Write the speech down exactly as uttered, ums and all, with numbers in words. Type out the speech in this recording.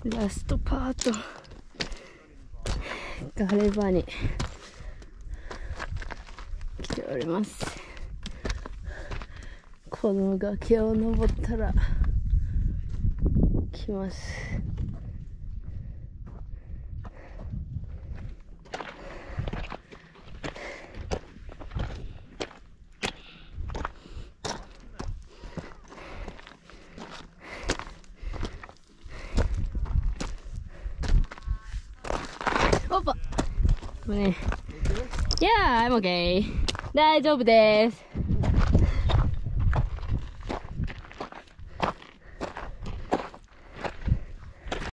ラストパートガレ場に来ております。この崖を登ったら来ます。おっぱね。いやー、I'm okay。大丈夫です。